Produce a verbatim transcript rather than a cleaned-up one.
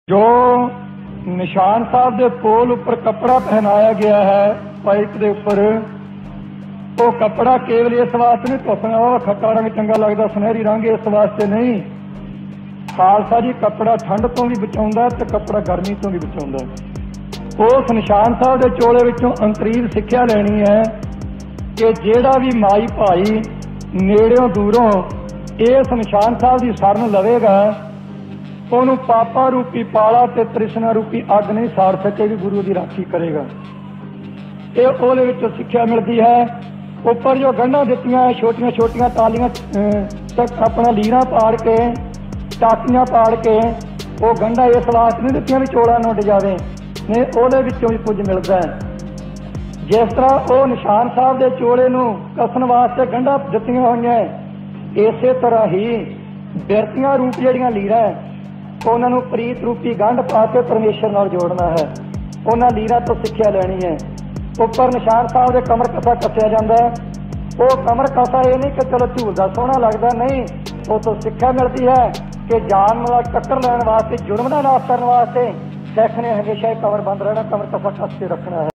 जो निशान साहब के पोल उपर कपड़ा पहनाया गया है पाइप के उपर, वो कपड़ा केवल इस वास्ते नहीं धोखना खट्टा रंग चंगा लगता सुनहरी रंग इस वास्ते नहीं। खालसा जी कपड़ा ठंड तो भी बचाउंदा ते कपड़ा गर्मी तो भी बचाउंदा। उस निशान साहब के चोले विचों अंतरीव सिक्ख्या लैनी है कि जेड़ा भी माई भाई नेड़ों दूरों इस निशान साहब की शरण लवेगा ਉਹਨੂੰ पापा रूपी पाला ते तृष्णा रूपी अग नहीं साड़ सकेगी, गुरु की राखी करेगा। ये ਉਹਦੇ ਵਿੱਚੋਂ सिक्ख्या मिलती है। उपर जो गंढा दित्तियां छोटिया छोटिया तालियां तक अपना लीरा पाड़ के टाकियां पाड़ के वो गंढा इस वास्ते नहीं दित्तियां भी चोला न उड जावे, नहीं ਉਹਦੇ ਵਿੱਚੋਂ भी कुछ मिलता है। जिस तरह वो निशान साहब के चोले नूं कसन वास्ते गंढा दित्तियां होईयां, इसे तरह ही बिरतियां रूप जिहड़ियां लीरा उन्होंने प्रीत रूपी गंढ पा के परमेश्वर नाल जोड़ना है। उन्होंने लीरा तो सिक्ख्या लैनी है। उपर निशान साहब के कमर कसा कसिया जाता है। वो कमर कसा ये नहीं कि चलो झूलदा सोहना लगता, नहीं, वो तो सिक्ख्या मिलती है कि जान नाल टक्कर लैण वास्ते, जुर्म दा नाश करने वास्ते सिख ने हमेशा कमर बंद रहना, कमर कसा कस के रखना है।